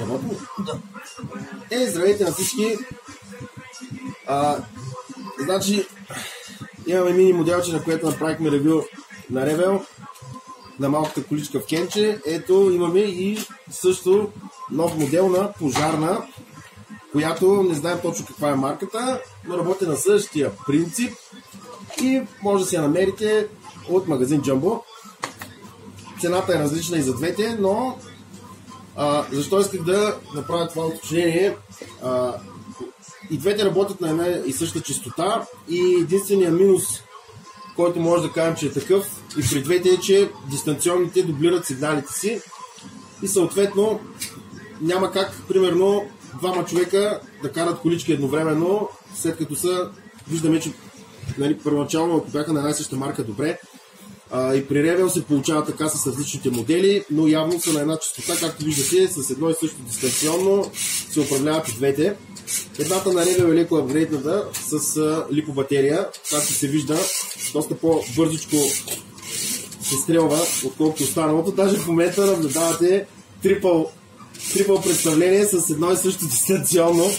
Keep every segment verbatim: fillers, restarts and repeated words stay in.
работи? Да. Е, здравейте на всички. А, значи, имаме мини моделче, на което направихме ревю на Ревел, на малката количка в Кенче. Ето, имаме и също нов модел на пожарна, която не знаем точно каква е марката, но работи на същия принцип и може да си я намерите от магазин Jumbo. Цената е различна и за двете, но а, защо исках да направя това уточнение? А, и двете работят на една и съща честота и единственият минус, който може да кажем, че е такъв и при двете е, че дистанционните дублират сигналите си и съответно няма как, примерно, двама човека да карат колички едновременно, след като са, виждаме, че нали, първоначално, ако бяха на една и съща марка, добре. А, и при Ревел се получава така с различните модели, но явно са на една честота, както виждате, с едно и също дистанционно се управляват и двете. Едната на Ревел е леко апгрейдната с а, липобатерия, както се вижда, доста по-бързичко се стрелва, отколкото останалото. Даже в момента наблюдавате трипъл, трипъл представление с едно и също дистанционно.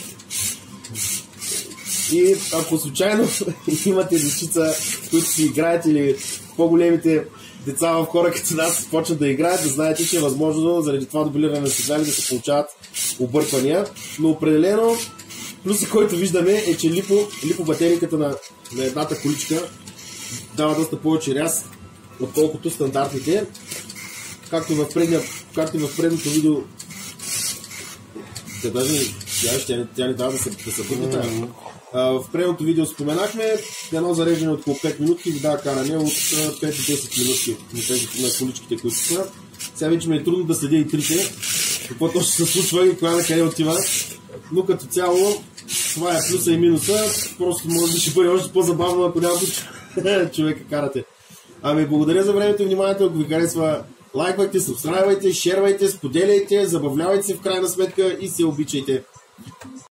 И ако случайно имате дечица, които си играят или по-големите деца в хора като нас почват да играят, да знаете, че е възможно заради това дублиране на сигнали да се получават обърквания. Но определено плюсът, който виждаме е, че липо, липобатериката на, на едната количка дава доста повече ряз, отколкото стандартните. Както в, предния, както в предното видео, тя даже тя, тя не дава да се, да се бърне тая. В предното видео споменахме, едно зареждане от около пет минутки ви дава каране от пет до десет минутки на тези на количките, които са. Сега вече ми е трудно да следя и трите, какво точно се случва и коя на къде отива, но като цяло това е плюса и минуса, просто може да ще бъде още по-забавно, ако няма човека карате. Ами благодаря за времето и вниманието, ако ви харесва, лайквайте, сабскрайбвайте, шервайте, споделяйте, забавлявайте се в крайна сметка и се обичайте.